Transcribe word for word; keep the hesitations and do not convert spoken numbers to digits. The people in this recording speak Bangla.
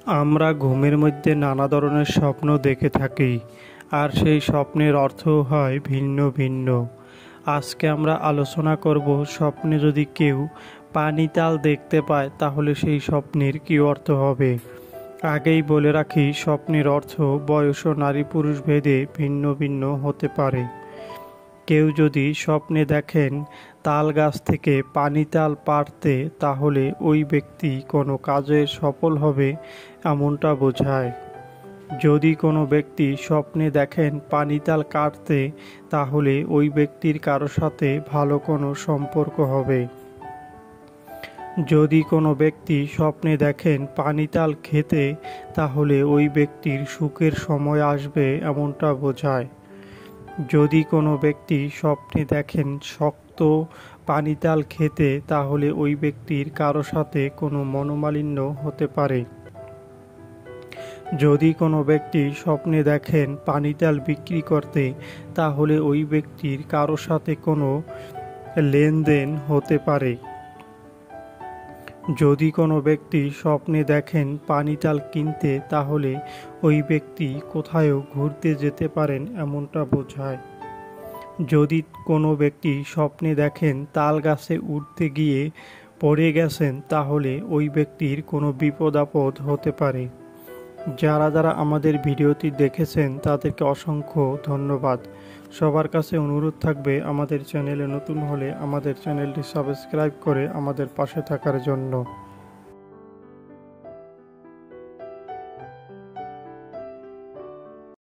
আমরা ঘুমের মধ্যে নানা ধরনের স্বপ্ন দেখে থাকি, আর সেই স্বপ্নের অর্থও হয় ভিন্ন ভিন্ন। আজকে আমরা আলোচনা করব, স্বপ্নে যদি কেউ পানিতাল দেখতে পায় তাহলে সেই স্বপ্নের কী অর্থ হবে। আগেই বলে রাখি, স্বপ্নের অর্থ বয়স ও নারী পুরুষ ভেদে ভিন্ন ভিন্ন হতে পারে। কেউ যদি স্বপ্নে দেখেন তাল গাছ থেকে পানিতাল পাড়তে, তাহলে ওই ব্যক্তি কোনো কাজে সফল হবে এমনটা বোঝায়। যদি কোনো ব্যক্তি স্বপ্নে দেখেন পানিতাল কাটতে, তাহলে ওই ব্যক্তির কারো সাথে ভালো কোনো সম্পর্ক হবে। যদি কোনো ব্যক্তি স্বপ্নে দেখেন পানিতাল খেতে, তাহলে ওই ব্যক্তির সুখের সময় আসবে এমনটা বোঝায়। যদি কোনো ব্যক্তি স্বপ্নে দেখেন শক্ত পানিতাল খেতে, তাহলে ওই ব্যক্তির কারো সাথে কোনো মনোমালিন্য হতে পারে। যদি কোনো ব্যক্তি স্বপ্নে দেখেন পানিতাল বিক্রি করতে, তাহলে ওই ব্যক্তির কারো সাথে কোনো লেনদেন হতে পারে। যদি কোনো ব্যক্তি স্বপ্নে দেখেন পানিতাল কিনতে, তাহলে ওই ব্যক্তি কোথাও ঘুরতে যেতে পারেন এমনটা বোঝায়। যদি কোনো ব্যক্তি স্বপ্নে দেখেন তাল গাছে উঠতে গিয়ে পড়ে গেছেন, তাহলে ওই ব্যক্তির কোনো বিপদ আপদ হতে পারে। যারা যারা আমাদের ভিডিওটি দেখেছেন তাদেরকে অসংখ্য ধন্যবাদ। সবার কাছে অনুরোধ থাকবে, আমাদের চ্যানেলে নতুন হলে আমাদের চ্যানেলটি সাবস্ক্রাইব করে আমাদের পাশে থাকার জন্য।